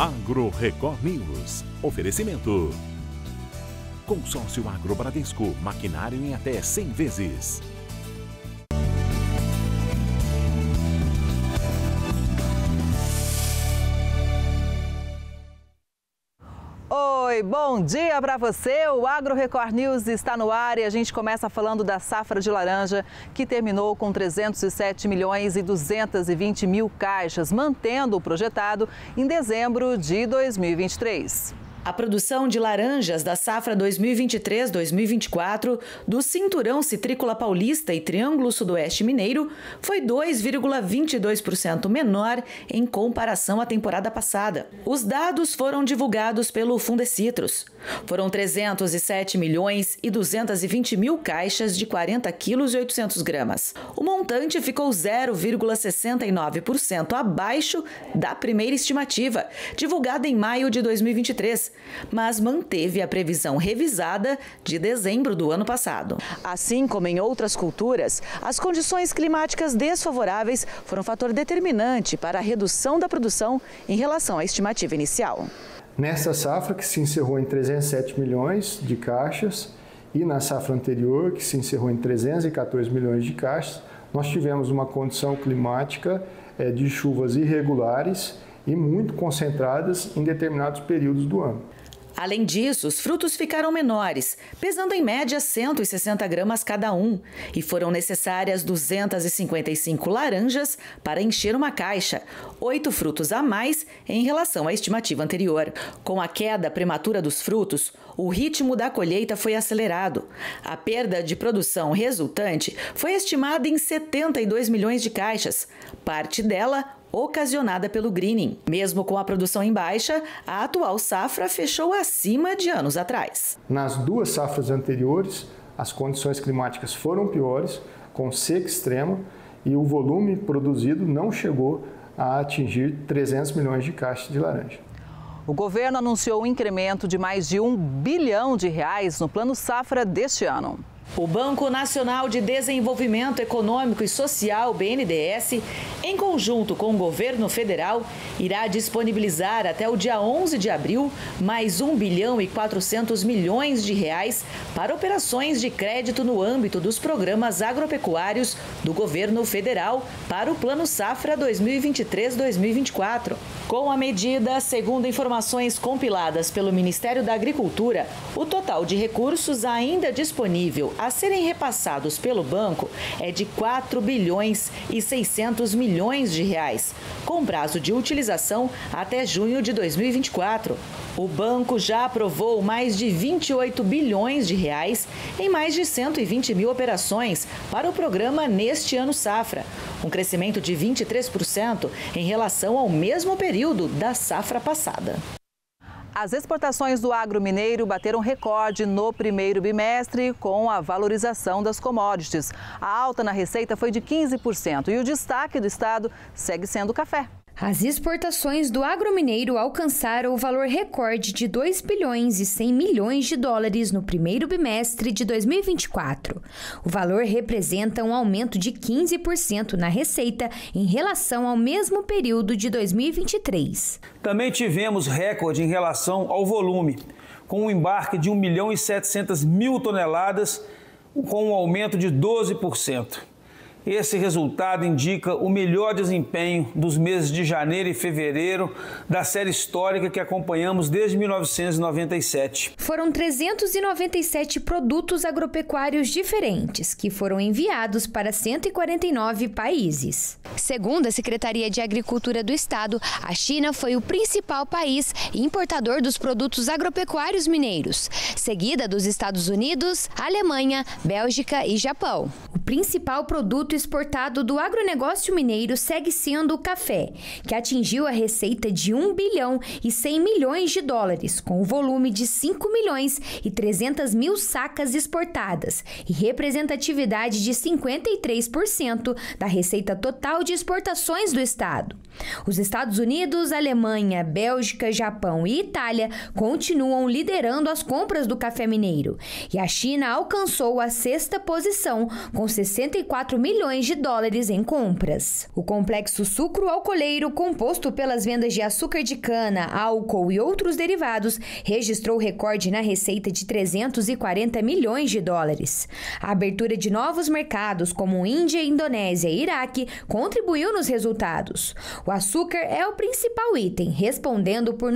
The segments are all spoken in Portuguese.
Agro Record News. Oferecimento. Consórcio Agro Bradesco. Maquinário em até 100 vezes. Oi, bom dia para você. O Agro Record News está no ar e a gente começa falando da safra de laranja, que terminou com 307 milhões e 220 mil caixas, mantendo o projetado em dezembro de 2023. A produção de laranjas da safra 2023-2024 do Cinturão Citrícola Paulista e Triângulo Sudoeste Mineiro foi 2,22% menor em comparação à temporada passada. Os dados foram divulgados pelo Fundecitrus. Foram 307 milhões e 220 mil caixas de 40 quilos e 800 gramas. O montante ficou 0,69% abaixo da primeira estimativa, divulgada em maio de 2023. Mas manteve a previsão revisada de dezembro do ano passado. Assim como em outras culturas, as condições climáticas desfavoráveis foram fator determinante para a redução da produção em relação à estimativa inicial. Nesta safra, que se encerrou em 307 milhões de caixas, e na safra anterior, que se encerrou em 314 milhões de caixas, nós tivemos uma condição climática de chuvas irregulares e muito concentradas em determinados períodos do ano. Além disso, os frutos ficaram menores, pesando em média 160 gramas cada um, e foram necessárias 255 laranjas para encher uma caixa, 8 frutos a mais em relação à estimativa anterior. Com a queda prematura dos frutos, o ritmo da colheita foi acelerado. A perda de produção resultante foi estimada em 72 milhões de caixas, parte dela ocasionada pelo greening. Mesmo com a produção em baixa, a atual safra fechou acima de anos atrás. Nas duas safras anteriores, as condições climáticas foram piores, com seca extrema, e o volume produzido não chegou a atingir 300 milhões de caixas de laranja. O governo anunciou um incremento de mais de R$1 bilhão no Plano Safra deste ano. O Banco Nacional de Desenvolvimento Econômico e Social, BNDES, em conjunto com o governo federal, irá disponibilizar até o dia 11 de abril mais R$1 bilhão e 400 milhões para operações de crédito no âmbito dos programas agropecuários do governo federal para o Plano Safra 2023-2024. Com a medida, segundo informações compiladas pelo Ministério da Agricultura, o total de recursos ainda disponível a serem repassados pelo banco é de 4 bilhões e 600 milhões de reais, com prazo de utilização até junho de 2024. O banco já aprovou mais de 28 bilhões de reais em mais de 120 mil operações para o programa neste ano safra, um crescimento de 23% em relação ao mesmo período da safra passada. As exportações do agro mineiro bateram recorde no primeiro bimestre com a valorização das commodities. A alta na receita foi de 15% e o destaque do estado segue sendo o café. As exportações do agro mineiro alcançaram o valor recorde de 2 bilhões e 100 milhões de dólares no primeiro bimestre de 2024. O valor representa um aumento de 15% na receita em relação ao mesmo período de 2023. Também tivemos recorde em relação ao volume, com um embarque de 1 milhão e 700 mil toneladas, com um aumento de 12%. Esse resultado indica o melhor desempenho dos meses de janeiro e fevereiro da série histórica que acompanhamos desde 1997. Foram 397 produtos agropecuários diferentes que foram enviados para 149 países. Segundo a Secretaria de Agricultura do Estado, a China foi o principal país importador dos produtos agropecuários mineiros, seguida dos Estados Unidos, Alemanha, Bélgica e Japão. O principal produto exportado do agronegócio mineiro segue sendo o café, que atingiu a receita de 1 bilhão e 100 milhões de dólares, com o volume de 5 milhões e 300 mil sacas exportadas e representatividade de 53% da receita total de exportações do estado. Os Estados Unidos, Alemanha, Bélgica, Japão e Itália continuam liderando as compras do café mineiro, e a China alcançou a 6ª posição com 64 milhões milhões de dólares em compras. O complexo sucro-alcooleiro, composto pelas vendas de açúcar de cana, álcool e outros derivados, registrou recorde na receita de 340 milhões de dólares. A abertura de novos mercados, como Índia, Indonésia e Iraque, contribuiu nos resultados. O açúcar é o principal item, respondendo por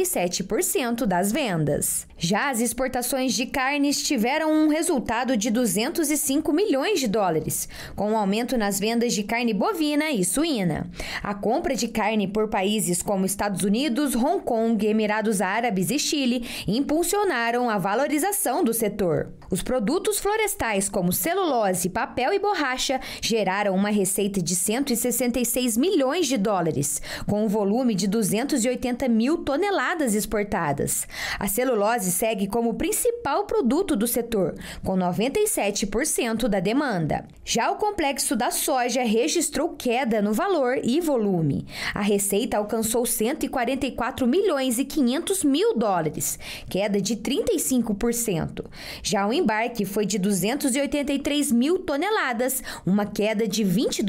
97% das vendas. Já as exportações de carnes tiveram um resultado de 205 milhões de dólares, com um aumento nas vendas de carne bovina e suína. A compra de carne por países como Estados Unidos, Hong Kong, Emirados Árabes e Chile impulsionaram a valorização do setor. Os produtos florestais como celulose, papel e borracha geraram uma receita de 166 milhões de dólares, com um volume de 280 mil toneladas exportadas. A celulose segue como principal produto do setor, com 97% da demanda. Já o complexo da soja registrou queda no valor e volume. A receita alcançou 144 milhões e 500 mil dólares, queda de 35%. Já o embarque foi de 283 mil toneladas, uma queda de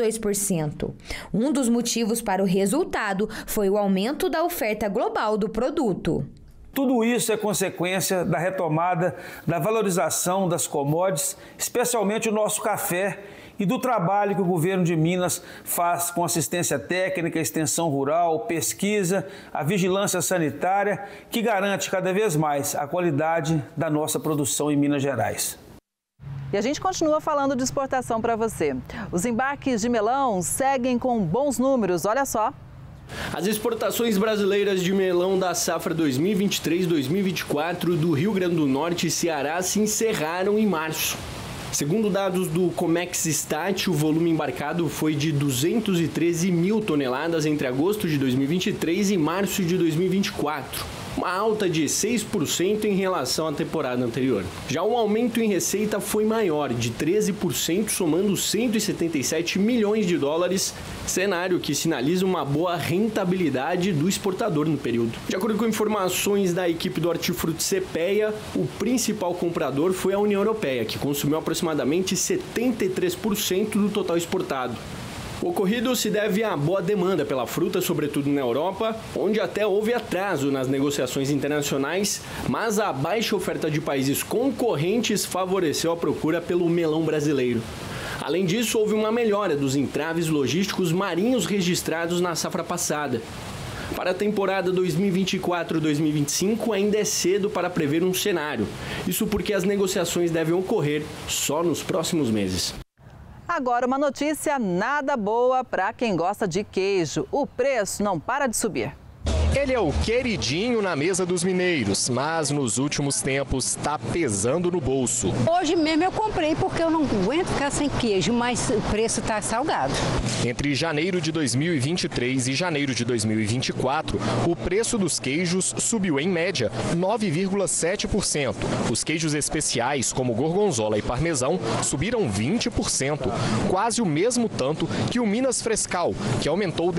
22%. Um dos motivos para o resultado foi o aumento da oferta global do produto. Tudo isso é consequência da retomada da valorização das commodities, especialmente o nosso café, e do trabalho que o governo de Minas faz com assistência técnica, extensão rural, pesquisa, a vigilância sanitária, que garante cada vez mais a qualidade da nossa produção em Minas Gerais. E a gente continua falando de exportação para você. Os embarques de melão seguem com bons números, olha só. As exportações brasileiras de melão da safra 2023-2024 do Rio Grande do Norte e Ceará se encerraram em março. Segundo dados do Comex Stat, o volume embarcado foi de 213 mil toneladas entre agosto de 2023 e março de 2024. Uma alta de 6% em relação à temporada anterior. Já o aumento em receita foi maior, de 13%, somando 177 milhões de dólares, cenário que sinaliza uma boa rentabilidade do exportador no período. De acordo com informações da equipe do Hortifruti CPEA, o principal comprador foi a União Europeia, que consumiu aproximadamente 73% do total exportado. O ocorrido se deve à boa demanda pela fruta, sobretudo na Europa, onde até houve atraso nas negociações internacionais, mas a baixa oferta de países concorrentes favoreceu a procura pelo melão brasileiro. Além disso, houve uma melhora dos entraves logísticos marinhos registrados na safra passada. Para a temporada 2024-2025, ainda é cedo para prever um cenário. Isso porque as negociações devem ocorrer só nos próximos meses. Agora uma notícia nada boa para quem gosta de queijo. O preço não para de subir. Ele é o queridinho na mesa dos mineiros, mas nos últimos tempos está pesando no bolso. Hoje mesmo eu comprei porque eu não aguento ficar sem queijo, mas o preço está salgado. Entre janeiro de 2023 e janeiro de 2024, o preço dos queijos subiu em média 9,7%. Os queijos especiais, como gorgonzola e parmesão, subiram 20%, quase o mesmo tanto que o Minas Frescal, que aumentou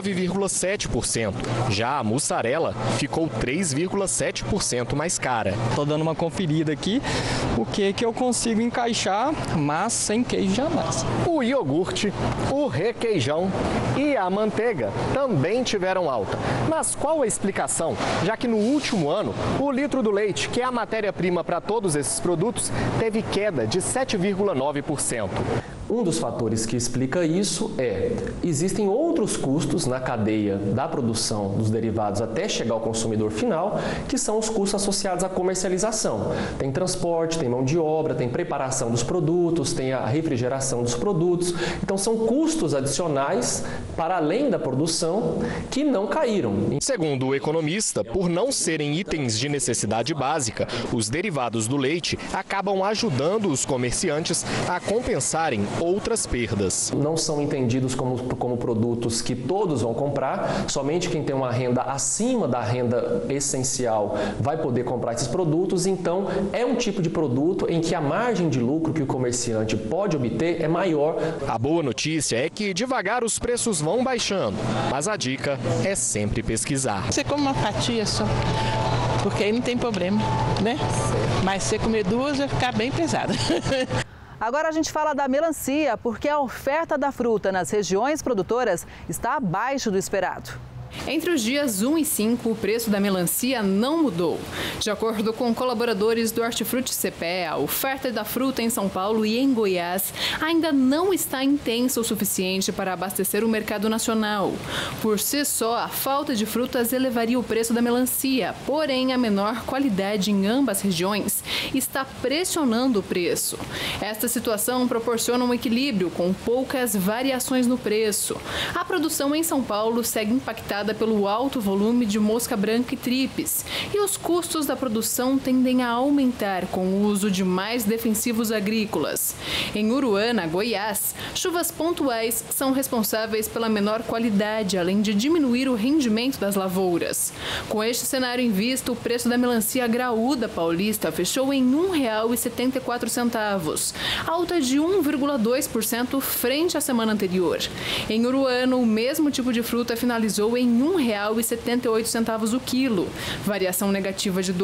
19,7%. Já a mussarela ficou 3,7% mais cara. Estou dando uma conferida aqui, o que eu consigo encaixar, mas sem queijo jamais. O iogurte, o requeijão e a manteiga também tiveram alta. Mas qual a explicação? Já que no último ano, o litro do leite, que é a matéria-prima para todos esses produtos, teve queda de 7,9%. Um dos fatores que explica isso existem outros custos na cadeia da produção dos derivados até chegar ao consumidor final, que são os custos associados à comercialização. Tem transporte, tem mão de obra, tem preparação dos produtos, tem a refrigeração dos produtos. Então são custos adicionais para além da produção que não caíram. Segundo o economista, por não serem itens de necessidade básica, os derivados do leite acabam ajudando os comerciantes a compensarem outras perdas. Não são entendidos como produtos que todos vão comprar, somente quem tem uma renda acima da renda essencial vai poder comprar esses produtos, então é um tipo de produto em que a margem de lucro que o comerciante pode obter é maior. A boa notícia é que devagar os preços vão baixando, mas a dica é sempre pesquisar. Você come uma fatia só, porque aí não tem problema, né? Mas se você comer duas vai ficar bem pesado. Agora a gente fala da melancia, porque a oferta da fruta nas regiões produtoras está abaixo do esperado. Entre os dias 1 e 5, o preço da melancia não mudou. De acordo com colaboradores do Hortifruti CPEA, a oferta da fruta em São Paulo e em Goiás ainda não está intensa o suficiente para abastecer o mercado nacional. Por si só, a falta de frutas elevaria o preço da melancia, porém a menor qualidade em ambas regiões está pressionando o preço. Esta situação proporciona um equilíbrio com poucas variações no preço. A produção em São Paulo segue impactada pelo alto volume de mosca branca e tripes, e os custos da produção tendem a aumentar com o uso de mais defensivos agrícolas. Em Uruana, Goiás, chuvas pontuais são responsáveis pela menor qualidade, além de diminuir o rendimento das lavouras. Com este cenário em vista, o preço da melancia graúda paulista fechou em R$ 1,74, alta de 1,2% frente à semana anterior. Em Uruana, o mesmo tipo de fruta finalizou em R$ 1,78 o quilo, variação negativa de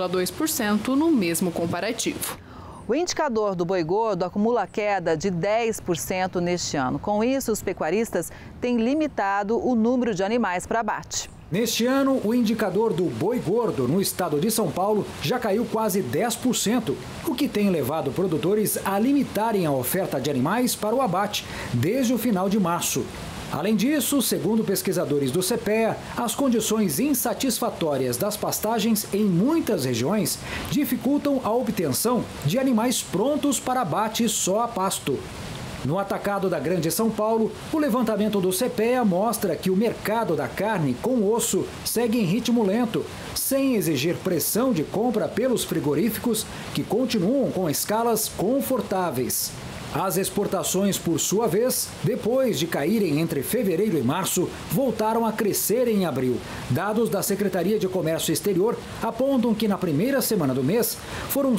2,2% no mesmo comparativo. O indicador do boi gordo acumula queda de 10% neste ano. Com isso, os pecuaristas têm limitado o número de animais para abate. Neste ano, o indicador do boi gordo no estado de São Paulo já caiu quase 10%, o que tem levado produtores a limitarem a oferta de animais para o abate desde o final de março. Além disso, segundo pesquisadores do CPEA, as condições insatisfatórias das pastagens em muitas regiões dificultam a obtenção de animais prontos para abate só a pasto. No atacado da Grande São Paulo, o levantamento do CPEA mostra que o mercado da carne com osso segue em ritmo lento, sem exigir pressão de compra pelos frigoríficos, que continuam com escalas confortáveis. As exportações, por sua vez, depois de caírem entre fevereiro e março, voltaram a crescer em abril. Dados da Secretaria de Comércio Exterior apontam que na primeira semana do mês foram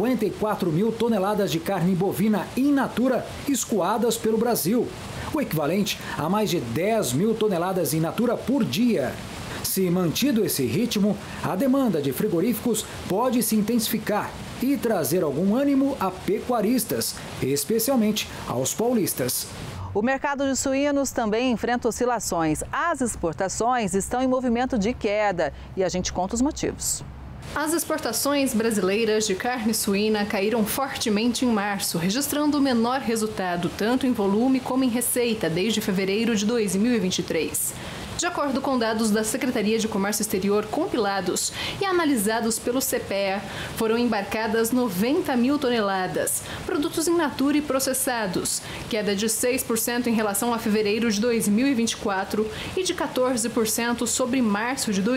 54 mil toneladas de carne bovina in natura escoadas pelo Brasil, o equivalente a mais de 10 mil toneladas in natura por dia. Se mantido esse ritmo, a demanda de frigoríficos pode se intensificar e trazer algum ânimo a pecuaristas, especialmente aos paulistas. O mercado de suínos também enfrenta oscilações. As exportações estão em movimento de queda e a gente conta os motivos. As exportações brasileiras de carne suína caíram fortemente em março, registrando o menor resultado tanto em volume como em receita desde fevereiro de 2023. De acordo com dados da Secretaria de Comércio Exterior compilados e analisados pelo CPEA, foram embarcadas 90 mil toneladas, produtos in natura e processados, queda de 6% em relação a fevereiro de 2024 e de 14% sobre março de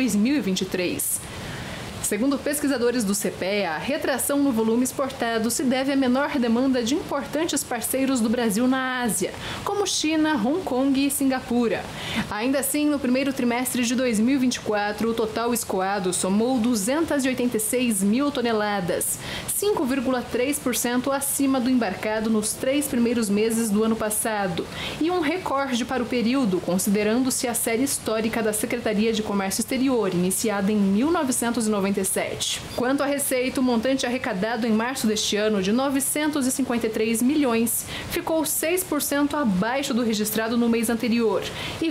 2023. Segundo pesquisadores do CPEA, a retração no volume exportado se deve à menor demanda de importantes parceiros do Brasil na Ásia, como China, Hong Kong e Singapura. Ainda assim, no primeiro trimestre de 2024, o total escoado somou 286 mil toneladas, 5,3% acima do embarcado nos 3 primeiros meses do ano passado, e um recorde para o período, considerando-se a série histórica da Secretaria de Comércio Exterior, iniciada em 1997. Quanto à receita, o montante arrecadado em março deste ano, de 953 milhões, ficou 6% abaixo do registrado no mês anterior e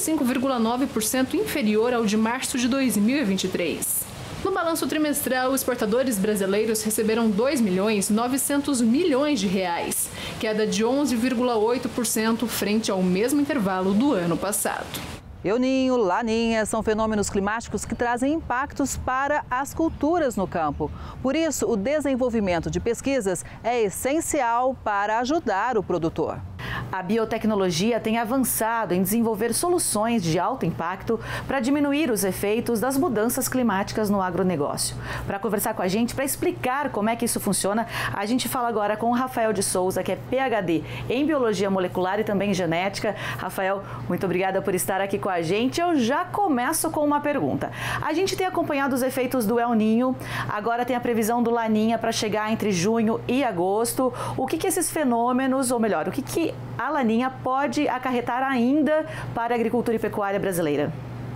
25,9% inferior ao de março de 2023. No balanço trimestral, exportadores brasileiros receberam 2.900 milhões de reais, queda de 11,8% frente ao mesmo intervalo do ano passado. El Niño, Laninha são fenômenos climáticos que trazem impactos para as culturas no campo. Por isso, o desenvolvimento de pesquisas é essencial para ajudar o produtor. A biotecnologia tem avançado em desenvolver soluções de alto impacto para diminuir os efeitos das mudanças climáticas no agronegócio. Para conversar com a gente, para explicar como é que isso funciona, a gente fala agora com o Rafael de Souza, que é PhD em Biologia Molecular e também em Genética. Rafael, muito obrigada por estar aqui com a gente. Eu já começo com uma pergunta. A gente tem acompanhado os efeitos do El Niño, agora tem a previsão do Laninha para chegar entre junho e agosto. O que esses fenômenos, ou melhor, o que a Laninha pode acarretar ainda para a agricultura e pecuária brasileira?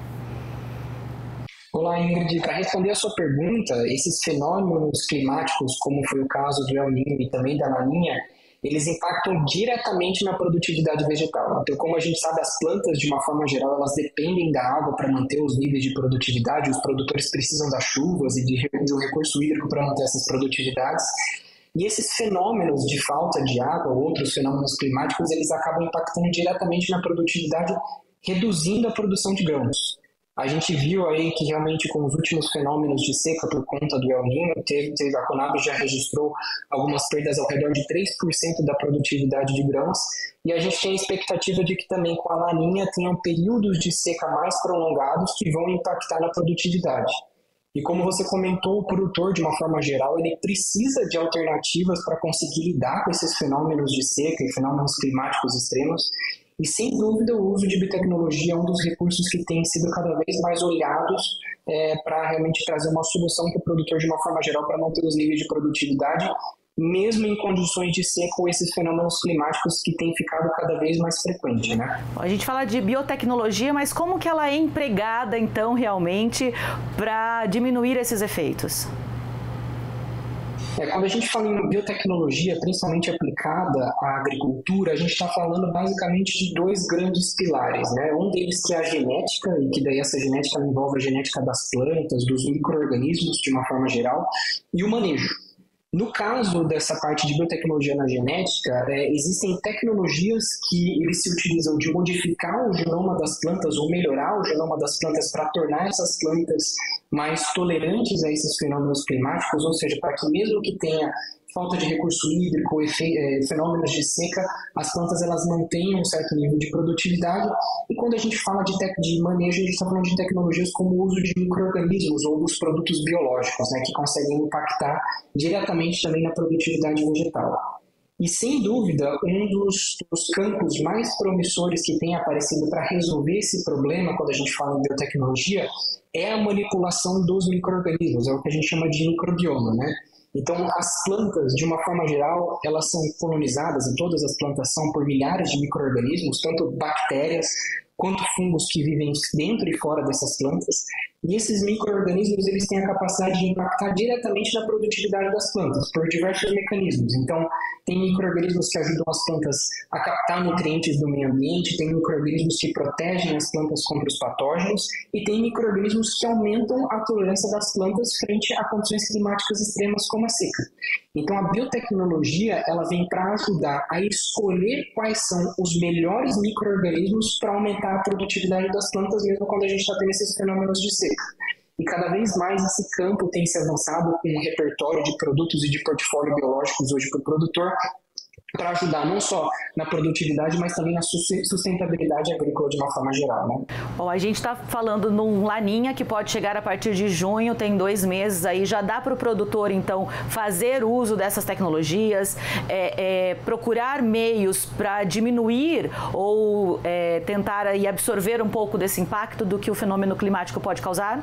Olá, Ingrid. Para responder a sua pergunta, esses fenômenos climáticos, como foi o caso do El Niño e também da Laninha, eles impactam diretamente na produtividade vegetal. Então, como a gente sabe, as plantas, de uma forma geral, elas dependem da água para manter os níveis de produtividade, os produtores precisam das chuvas e de um recurso hídrico para manter essas produtividades. E esses fenômenos de falta de água, outros fenômenos climáticos, eles acabam impactando diretamente na produtividade, reduzindo a produção de grãos. A gente viu aí que realmente com os últimos fenômenos de seca por conta do El Niño, a Conab já registrou algumas perdas ao redor de 3% da produtividade de grãos, e a gente tem a expectativa de que também com a Laninha tenham períodos de seca mais prolongados que vão impactar na produtividade. E como você comentou, o produtor, de uma forma geral, ele precisa de alternativas para conseguir lidar com esses fenômenos de seca e fenômenos climáticos extremos. E, sem dúvida, o uso de biotecnologia é um dos recursos que tem sido cada vez mais olhados para realmente trazer uma solução para o produtor, de uma forma geral, para manter os níveis de produtividade, mesmo em condições de seca ou esses fenômenos climáticos que têm ficado cada vez mais frequentes, né? A gente fala de biotecnologia, mas como que ela é empregada, então, realmente, para diminuir esses efeitos? Quando a gente fala em biotecnologia, principalmente aplicada à agricultura, a gente está falando basicamente de dois grandes pilares, né? Um deles que é a genética, e que daí essa genética envolve a genética das plantas, dos micro-organismos de uma forma geral, e o manejo. No caso dessa parte de biotecnologia na genética, existem tecnologias que eles se utilizam de modificar o genoma das plantas ou melhorar o genoma das plantas para tornar essas plantas mais tolerantes a esses fenômenos climáticos, ou seja, para que mesmo que tenha falta de recurso hídrico, fenômenos de seca, as plantas elas mantenham um certo nível de produtividade. E quando a gente fala de manejo, a gente está falando de tecnologias como o uso de micro-organismos ou dos produtos biológicos, né, que conseguem impactar diretamente também na produtividade vegetal. E, sem dúvida, um dos campos mais promissores que tem aparecido para resolver esse problema, quando a gente fala em biotecnologia, é a manipulação dos micro-organismos, é o que a gente chama de microbioma, né? Então, as plantas, de uma forma geral, elas são colonizadas, e todas as plantas são, por milhares de micro-organismos, tanto bactérias quanto fungos que vivem dentro e fora dessas plantas. E esses micro-organismos, eles têm a capacidade de impactar diretamente na produtividade das plantas, por diversos mecanismos. Então, tem micro-organismos que ajudam as plantas a captar nutrientes do meio ambiente, tem micro-organismos que protegem as plantas contra os patógenos, e tem micro-organismos que aumentam a tolerância das plantas frente a condições climáticas extremas como a seca. Então, a biotecnologia, ela vem para ajudar a escolher quais são os melhores micro-organismos para aumentar a produtividade das plantas, mesmo quando a gente está tendo esses fenômenos de seca. E cada vez mais esse campo tem se avançado com um repertório de produtos e de portfólio biológicos hoje para o produtor, para ajudar não só na produtividade, mas também na sustentabilidade agrícola de uma forma geral, né? Bom, a gente está falando num Laninha que pode chegar a partir de junho, tem 2 meses aí, já dá para o produtor, então, fazer uso dessas tecnologias, procurar meios para diminuir ou tentar aí absorver um pouco desse impacto do que o fenômeno climático pode causar?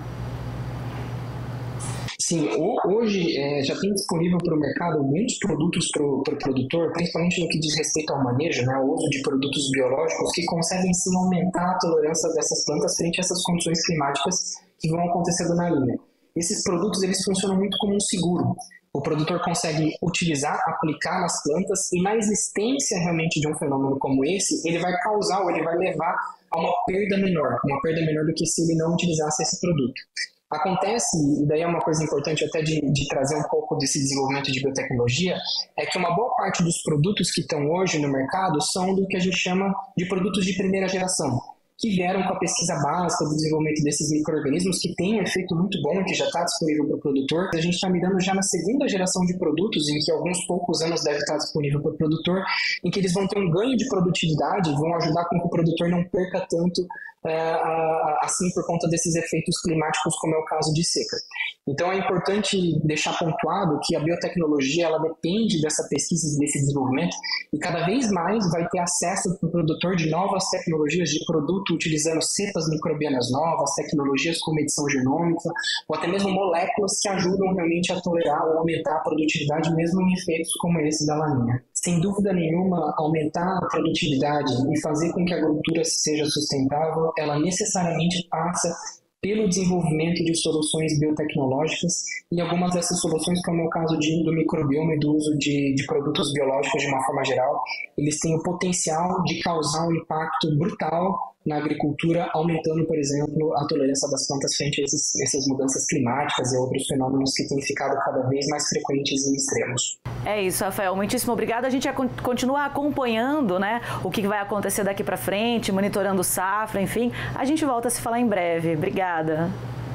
Sim, hoje já tem disponível para o mercado muitos produtos para o produtor, principalmente no que diz respeito ao manejo, né, o uso de produtos biológicos que conseguem sim aumentar a tolerância dessas plantas frente a essas condições climáticas que vão acontecendo na linha. Esses produtos eles funcionam muito como um seguro. O produtor consegue utilizar, aplicar nas plantas e na existência realmente de um fenômeno como esse, ele vai causar ou ele vai levar a uma perda menor do que se ele não utilizasse esse produto. Acontece, e daí é uma coisa importante até de trazer um pouco desse desenvolvimento de biotecnologia, é que uma boa parte dos produtos que estão hoje no mercado são do que a gente chama de produtos de primeira geração, que vieram com a pesquisa básica do desenvolvimento desses micro-organismos, que tem um efeito muito bom, que já está disponível para o produtor. A gente está mirando já na segunda geração de produtos, em que alguns poucos anos deve estar disponível para o produtor, em que eles vão ter um ganho de produtividade, vão ajudar com que o produtor não perca tanto assim por conta desses efeitos climáticos, como é o caso de seca. Então é importante deixar pontuado que a biotecnologia ela depende dessa pesquisa e desse desenvolvimento, e cada vez mais vai ter acesso para o produtor de novas tecnologias de produto utilizando cepas microbianas novas, tecnologias com medição genômica, ou até mesmo moléculas que ajudam realmente a tolerar ou aumentar a produtividade, mesmo em efeitos como esse da Laninha. Sem dúvida nenhuma, aumentar a produtividade e fazer com que a agricultura seja sustentável, ela necessariamente passa pelo desenvolvimento de soluções biotecnológicas e algumas dessas soluções, como é o caso do microbioma e do uso de produtos biológicos de uma forma geral, eles têm o potencial de causar um impacto brutal na agricultura, aumentando, por exemplo, a tolerância das plantas frente a essas mudanças climáticas e outros fenômenos que têm ficado cada vez mais frequentes e extremos. É isso, Rafael. Muitíssimo obrigada. A gente continua acompanhando, né, o que vai acontecer daqui para frente, monitorando safra, enfim. A gente volta a se falar em breve. Obrigada.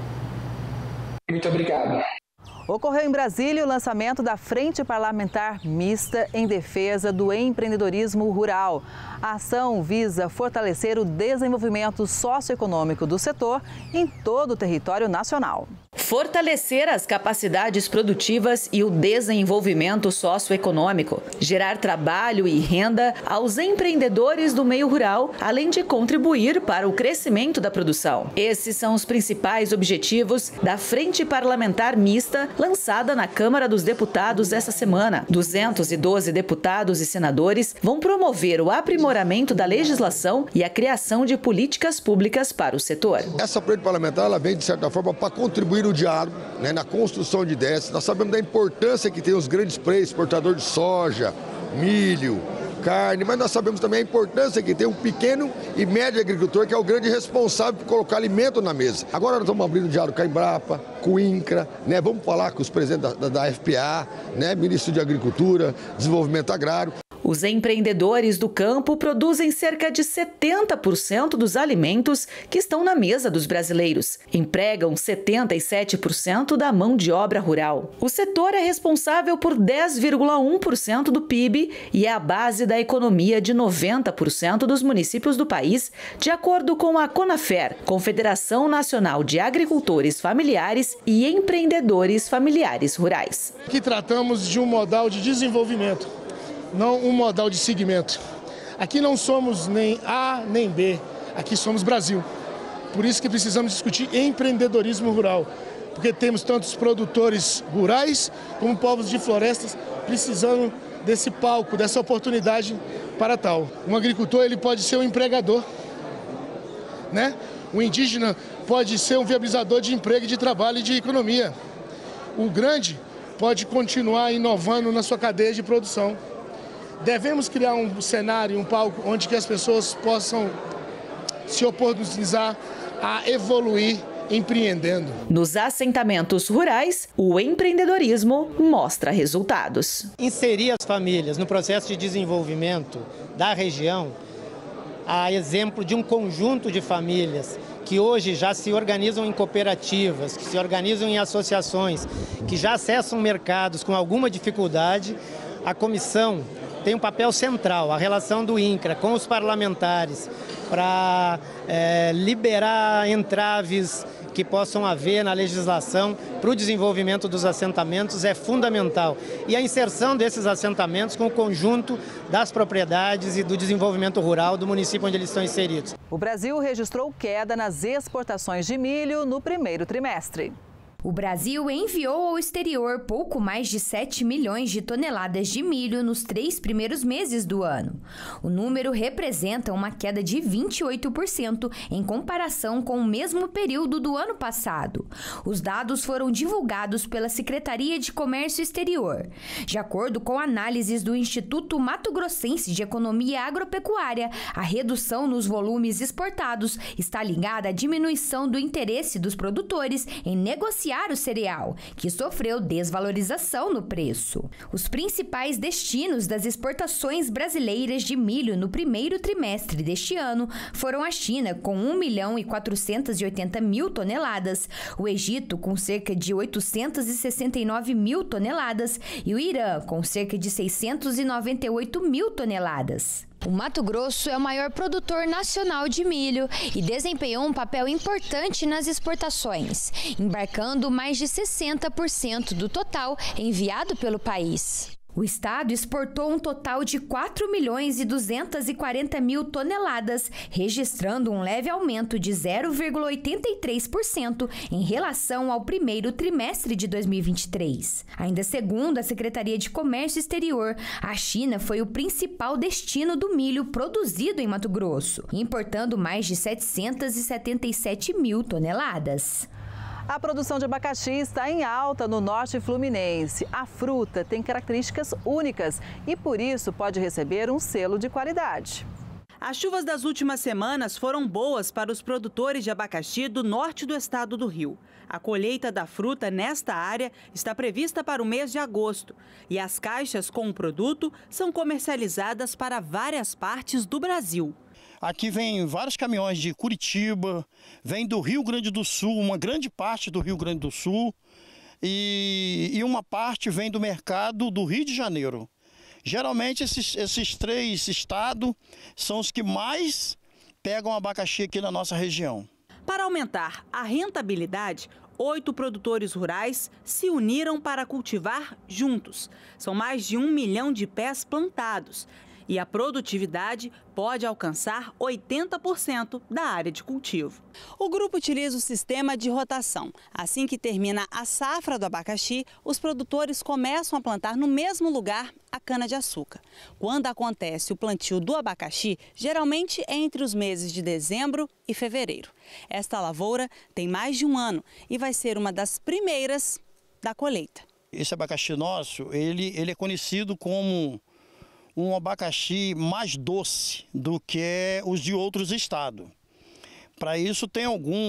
Muito obrigado. Ocorreu em Brasília o lançamento da Frente Parlamentar Mista em Defesa do Empreendedorismo Rural. A ação visa fortalecer o desenvolvimento socioeconômico do setor em todo o território nacional. Fortalecer as capacidades produtivas e o desenvolvimento socioeconômico. Gerar trabalho e renda aos empreendedores do meio rural, além de contribuir para o crescimento da produção. Esses são os principais objetivos da Frente Parlamentar Mista, lançada na Câmara dos Deputados essa semana. 212 deputados e senadores vão promover o aprimoramento da legislação e a criação de políticas públicas para o setor. Essa frente parlamentar ela vem, de certa forma, para contribuir no diálogo, né, na construção de ideias. Nós sabemos da importância que tem os grandes players, exportador de soja, milho, carne, mas nós sabemos também a importância que tem um pequeno e médio agricultor, que é o grande responsável por colocar alimento na mesa. Agora nós estamos abrindo diálogo com a Embrapa, com o INCRA, né, vamos falar com os presidentes da FPA, né, ministro de Agricultura, Desenvolvimento Agrário. Os empreendedores do campo produzem cerca de 70% dos alimentos que estão na mesa dos brasileiros. Empregam 77% da mão de obra rural. O setor é responsável por 10,1% do PIB e é a base da economia de 90% dos municípios do país, de acordo com a CONAFER, Confederação Nacional de Agricultores Familiares e Empreendedores Familiares Rurais. Aqui tratamos de um modal de desenvolvimento, não um modal de segmento. Aqui não somos nem A nem B, aqui somos Brasil. Por isso que precisamos discutir empreendedorismo rural, porque temos tantos produtores rurais como povos de florestas precisando desse palco, dessa oportunidade para tal. Um agricultor ele pode ser um empregador, né? O indígena pode ser um viabilizador de emprego, de trabalho e de economia. O grande pode continuar inovando na sua cadeia de produção. Devemos criar um cenário, um palco onde que as pessoas possam se oportunizar a evoluir empreendendo. Nos assentamentos rurais, o empreendedorismo mostra resultados. Inserir as famílias no processo de desenvolvimento da região, a exemplo de um conjunto de famílias que hoje já se organizam em cooperativas, que se organizam em associações, que já acessam mercados com alguma dificuldade, a comissão tem um papel central, a relação do INCRA com os parlamentares, para liberar entraves que possam haver na legislação para o desenvolvimento dos assentamentos é fundamental. E a inserção desses assentamentos com o conjunto das propriedades e do desenvolvimento rural do município onde eles estão inseridos. O Brasil registrou queda nas exportações de milho no primeiro trimestre. O Brasil enviou ao exterior pouco mais de 7 milhões de toneladas de milho nos 3 primeiros meses do ano. O número representa uma queda de 28% em comparação com o mesmo período do ano passado. Os dados foram divulgados pela Secretaria de Comércio Exterior. De acordo com análises do Instituto Mato Grossense de Economia Agropecuária, a redução nos volumes exportados está ligada à diminuição do interesse dos produtores em negociar o cereal, que sofreu desvalorização no preço. Os principais destinos das exportações brasileiras de milho no primeiro trimestre deste ano foram a China, com 1.480.000 toneladas, o Egito, com cerca de 869.000 toneladas e o Irã, com cerca de 698.000 toneladas. O Mato Grosso é o maior produtor nacional de milho e desempenhou um papel importante nas exportações, embarcando mais de 60% do total enviado pelo país. O estado exportou um total de 4.240.000 toneladas, registrando um leve aumento de 0,83% em relação ao primeiro trimestre de 2023. Ainda segundo a Secretaria de Comércio Exterior, a China foi o principal destino do milho produzido em Mato Grosso, importando mais de 777.000 toneladas. A produção de abacaxi está em alta no norte fluminense. A fruta tem características únicas e, por isso, pode receber um selo de qualidade. As chuvas das últimas semanas foram boas para os produtores de abacaxi do norte do estado do Rio. A colheita da fruta nesta área está prevista para o mês de agosto e as caixas com o produto são comercializadas para várias partes do Brasil. Aqui vem vários caminhões de Curitiba, vem do Rio Grande do Sul, uma grande parte do Rio Grande do Sul e uma parte vem do mercado do Rio de Janeiro. Geralmente esses três estados são os que mais pegam abacaxi aqui na nossa região. Para aumentar a rentabilidade, 8 produtores rurais se uniram para cultivar juntos. São mais de 1 milhão de pés plantados. E a produtividade pode alcançar 80% da área de cultivo. O grupo utiliza o sistema de rotação. Assim que termina a safra do abacaxi, os produtores começam a plantar no mesmo lugar a cana-de-açúcar. Quando acontece o plantio do abacaxi, geralmente é entre os meses de dezembro e fevereiro. Esta lavoura tem mais de um ano e vai ser uma das primeiras da colheita. Esse abacaxi nosso, ele é conhecido como um abacaxi mais doce do que os de outros estados. Para isso tem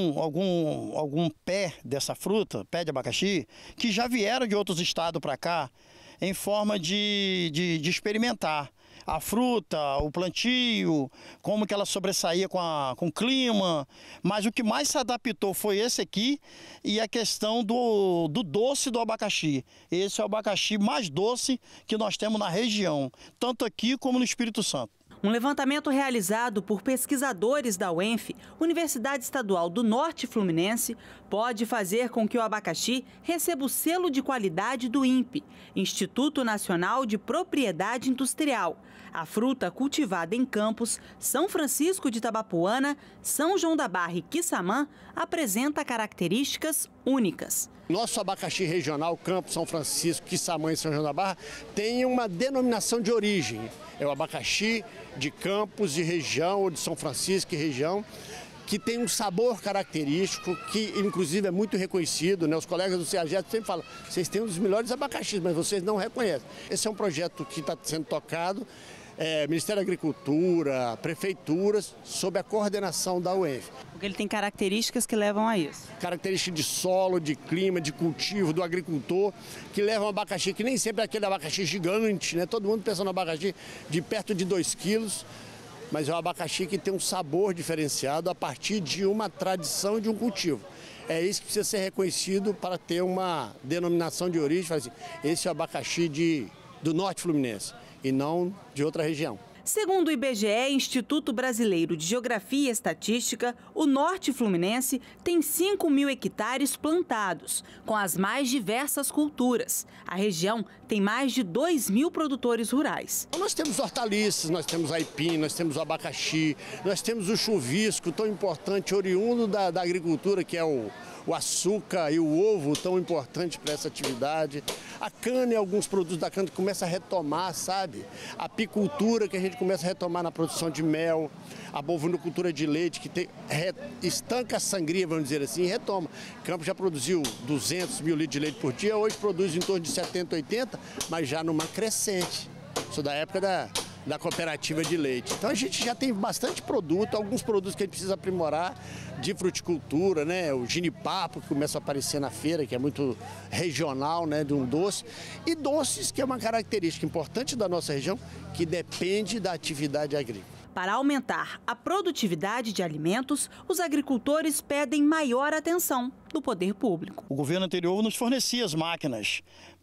algum pé dessa fruta, pé de abacaxi, que já vieram de outros estados para cá em forma de experimentar a fruta, o plantio, como que ela sobressaía com o clima, mas o que mais se adaptou foi esse aqui e a questão do doce do abacaxi. Esse é o abacaxi mais doce que nós temos na região, tanto aqui como no Espírito Santo. Um levantamento realizado por pesquisadores da UENF, Universidade Estadual do Norte Fluminense, pode fazer com que o abacaxi receba o selo de qualidade do INPE, Instituto Nacional de Propriedade Industrial. A fruta cultivada em Campos, São Francisco de Itabapuana, São João da Barra e Quissamã apresenta características únicas. Nosso abacaxi regional, Campos, São Francisco, Quissamã e São João da Barra, tem uma denominação de origem. É o abacaxi de Campos e região, ou de São Francisco e região, que tem um sabor característico, que inclusive é muito reconhecido, né? Os colegas do CEAGESP sempre falam, vocês têm um dos melhores abacaxis, mas vocês não reconhecem. Esse é um projeto que está sendo tocado, Ministério da Agricultura, prefeituras, sob a coordenação da UENF. Porque ele tem características que levam a isso. Características de solo, de clima, de cultivo, do agricultor, que levam abacaxi, que nem sempre é aquele abacaxi gigante, né? Todo mundo pensa no abacaxi de perto de 2 quilos, mas é um abacaxi que tem um sabor diferenciado a partir de uma tradição de um cultivo. É isso que precisa ser reconhecido para ter uma denominação de origem, assim, esse é o abacaxi do Norte Fluminense e não de outra região. Segundo o IBGE, Instituto Brasileiro de Geografia e Estatística, o Norte Fluminense tem 5.000 hectares plantados, com as mais diversas culturas. A região tem mais de 2.000 produtores rurais. Nós temos hortaliças, nós temos aipim, nós temos o abacaxi, nós temos o chuvisco, tão importante, oriundo da agricultura, que é o açúcar e o ovo, tão importante para essa atividade. A cana e alguns produtos da cana que começam a retomar, sabe? A apicultura que a gente começa a retomar na produção de mel, a bovinocultura de leite que estanca a sangria, vamos dizer assim, e retoma. Campos já produziu 200 mil litros de leite por dia, hoje produz em torno de 70, 80, mas já numa crescente. Isso da época da cooperativa de leite. Então a gente já tem bastante produto, alguns produtos que a gente precisa aprimorar de fruticultura, né? O ginipapo que começa a aparecer na feira, que é muito regional, né? De um doce. E doces, que é uma característica importante da nossa região, que depende da atividade agrícola. Para aumentar a produtividade de alimentos, os agricultores pedem maior atenção do poder público. O governo anterior nos fornecia as máquinas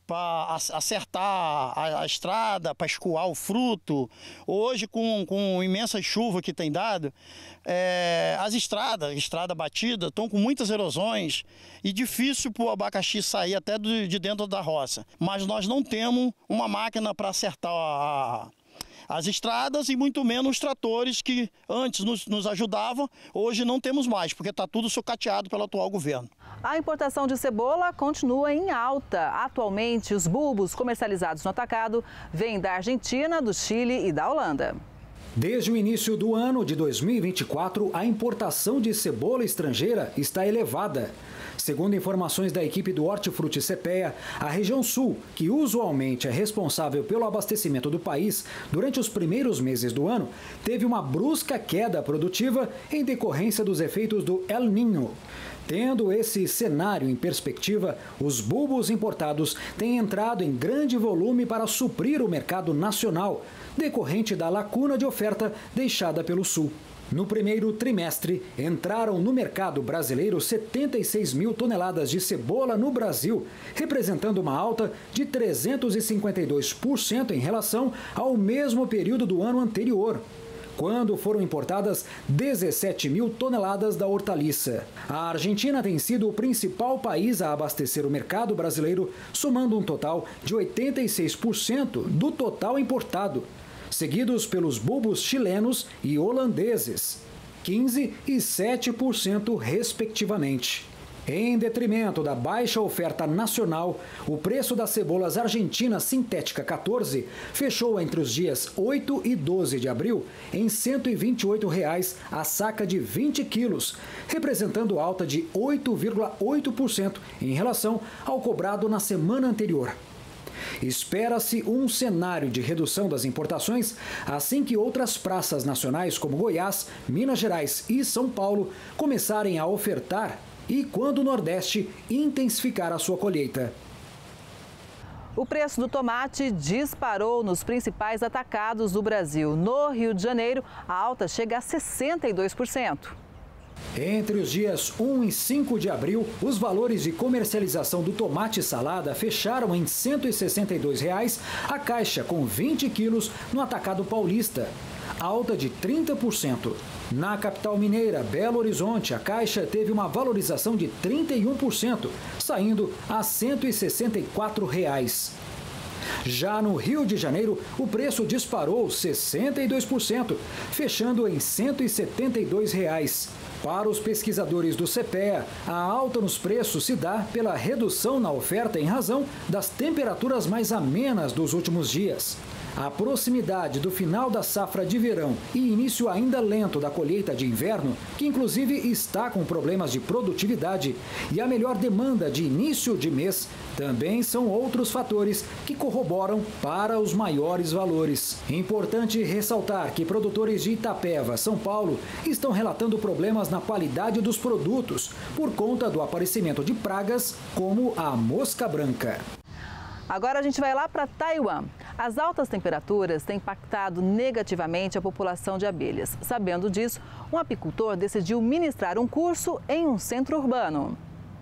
para acertar a estrada, para escoar o fruto. Hoje, com imensa chuva que tem dado, as estrada batida, estão com muitas erosões e difícil para o abacaxi sair até de dentro da roça. Mas nós não temos uma máquina para acertar as estradas e muito menos os tratores que antes nos ajudavam, hoje não temos mais, porque está tudo sucateado pelo atual governo. A importação de cebola continua em alta. Atualmente, os bulbos comercializados no atacado vêm da Argentina, do Chile e da Holanda. Desde o início do ano de 2024, a importação de cebola estrangeira está elevada. Segundo informações da equipe do Hortifruti CPEA, a região sul, que usualmente é responsável pelo abastecimento do país durante os primeiros meses do ano, teve uma brusca queda produtiva em decorrência dos efeitos do El Niño. Tendo esse cenário em perspectiva, os bulbos importados têm entrado em grande volume para suprir o mercado nacional, decorrente da lacuna de oferta deixada pelo Sul. No primeiro trimestre, entraram no mercado brasileiro 76 mil toneladas de cebola no Brasil, representando uma alta de 352% em relação ao mesmo período do ano anterior, quando foram importadas 17 mil toneladas da hortaliça. A Argentina tem sido o principal país a abastecer o mercado brasileiro, somando um total de 86% do total importado, seguidos pelos bulbos chilenos e holandeses, 15% e 7% respectivamente. Em detrimento da baixa oferta nacional, o preço das cebolas argentinas sintética 14 fechou entre os dias 8 e 12 de abril em R$ 128,00 a saca de 20 quilos, representando alta de 8,8% em relação ao cobrado na semana anterior. Espera-se um cenário de redução das importações assim que outras praças nacionais como Goiás, Minas Gerais e São Paulo começarem a ofertar e quando o Nordeste intensificar a sua colheita. O preço do tomate disparou nos principais atacados do Brasil. No Rio de Janeiro, a alta chega a 62%. Entre os dias 1 e 5 de abril, os valores de comercialização do tomate salada fecharam em R$ 162,00 a caixa com 20 quilos no atacado paulista, alta de 30%. Na capital mineira, Belo Horizonte, a caixa teve uma valorização de 31%, saindo a R$ 164,00. Já no Rio de Janeiro, o preço disparou 62%, fechando em R$ 172,00. Para os pesquisadores do CPEA, a alta nos preços se dá pela redução na oferta em razão das temperaturas mais amenas dos últimos dias. A proximidade do final da safra de verão e início ainda lento da colheita de inverno, que inclusive está com problemas de produtividade, e a melhor demanda de início de mês, também são outros fatores que corroboram para os maiores valores. Importante ressaltar que produtores de Itapeva, São Paulo, estão relatando problemas na qualidade dos produtos por conta do aparecimento de pragas como a mosca branca. Agora a gente vai lá para Taiwan. As altas temperaturas têm impactado negativamente a população de abelhas. Sabendo disso, um apicultor decidiu ministrar um curso em um centro urbano.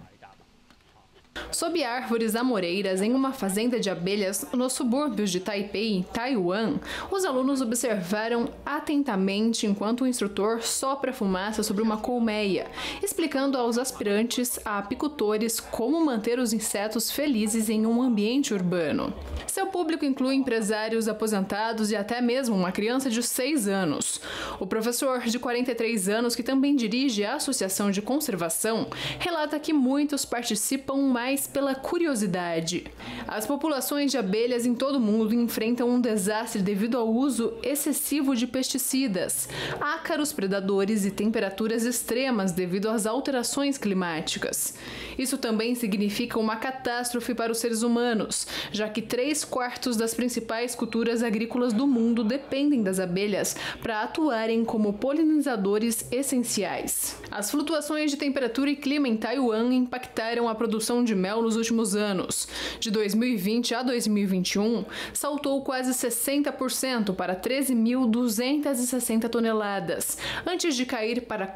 Sob árvores amoreiras em uma fazenda de abelhas nos subúrbios de Taipei, Taiwan, os alunos observaram atentamente enquanto o instrutor sopra fumaça sobre uma colmeia, explicando aos aspirantes a apicultores como manter os insetos felizes em um ambiente urbano. Seu público inclui empresários aposentados e até mesmo uma criança de 6 anos. O professor, de 43 anos, que também dirige a Associação de Conservação, relata que muitos participam mais pela curiosidade. As populações de abelhas em todo o mundo enfrentam um desastre devido ao uso excessivo de pesticidas, ácaros predadores e temperaturas extremas devido às alterações climáticas. Isso também significa uma catástrofe para os seres humanos, já que 3/4 das principais culturas agrícolas do mundo dependem das abelhas para atuarem como polinizadores essenciais. As flutuações de temperatura e clima em Taiwan impactaram a produção de mel mel nos últimos anos. De 2020 a 2021, saltou quase 60% para 13.260 toneladas, antes de cair para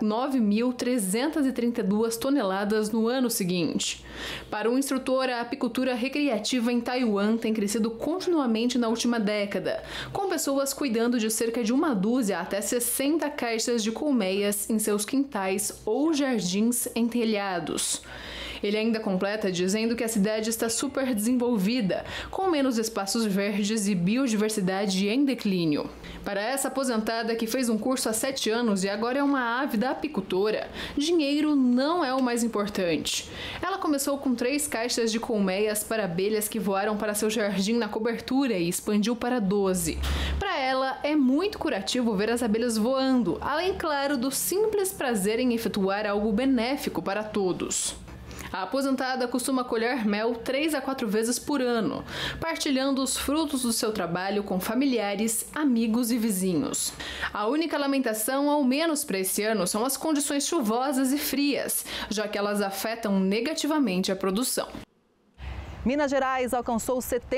9.332 toneladas no ano seguinte. Para um instrutor, a apicultura recreativa em Taiwan tem crescido continuamente na última década, com pessoas cuidando de cerca de 1 dúzia até 60 caixas de colmeias em seus quintais ou jardins em telhados. Ele ainda completa dizendo que a cidade está super desenvolvida, com menos espaços verdes e biodiversidade em declínio. Para essa aposentada que fez um curso há 7 anos e agora é uma ávida apicultora, dinheiro não é o mais importante. Ela começou com 3 caixas de colmeias para abelhas que voaram para seu jardim na cobertura e expandiu para 12. Para ela, é muito curativo ver as abelhas voando, além, claro, do simples prazer em efetuar algo benéfico para todos. A aposentada costuma colher mel 3 a 4 vezes por ano, partilhando os frutos do seu trabalho com familiares, amigos e vizinhos. A única lamentação, ao menos para esse ano, são as condições chuvosas e frias, já que elas afetam negativamente a produção. Minas Gerais alcançou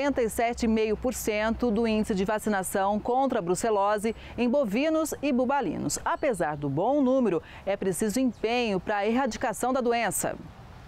77,5% do índice de vacinação contra a brucelose em bovinos e bubalinos. Apesar do bom número, é preciso empenho para a erradicação da doença.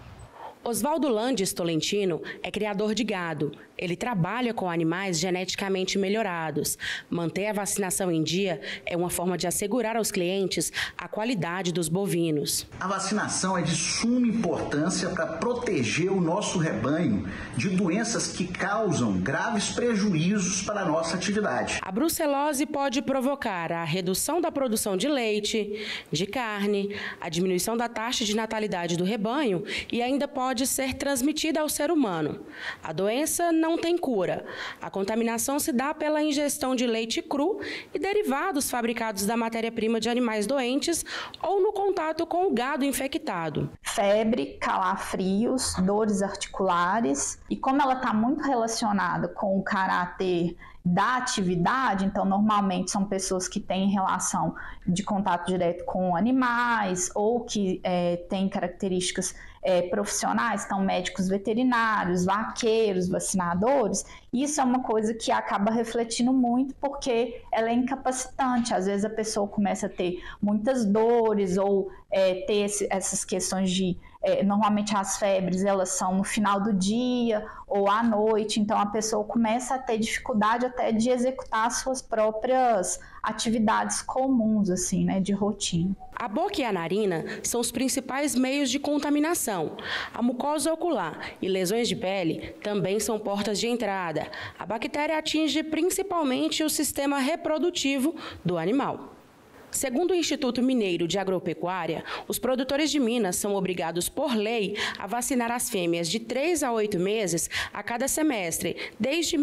Oswaldo Landes Tolentino é criador de gado. Ele trabalha com animais geneticamente melhorados. Manter a vacinação em dia é uma forma de assegurar aos clientes a qualidade dos bovinos. A vacinação é de suma importância para proteger o nosso rebanho de doenças que causam graves prejuízos para a nossa atividade. A brucelose pode provocar a redução da produção de leite, de carne, a diminuição da taxa de natalidade do rebanho e ainda pode ser transmitida ao ser humano. A doença não tem cura. A contaminação se dá pela ingestão de leite cru e derivados fabricados da matéria-prima de animais doentes ou no contato com o gado infectado. Febre, calafrios, dores articulares, e como ela está muito relacionada com o caráter da atividade, então normalmente são pessoas que têm relação de contato direto com animais ou que têm características profissionais, então médicos veterinários, vaqueiros, vacinadores. Isso é uma coisa que acaba refletindo muito porque ela é incapacitante. Às vezes a pessoa começa a ter muitas dores ou ter essas questões de... normalmente as febres elas são no final do dia ou à noite, então a pessoa começa a ter dificuldade até de executar as suas próprias atividades comuns, assim, né, de rotina. A boca e a narina são os principais meios de contaminação. A mucosa ocular e lesões de pele também são portas de entrada. A bactéria atinge principalmente o sistema reprodutivo do animal. Segundo o Instituto Mineiro de Agropecuária, os produtores de Minas são obrigados por lei a vacinar as fêmeas de 3 a 8 meses a cada semestre, desde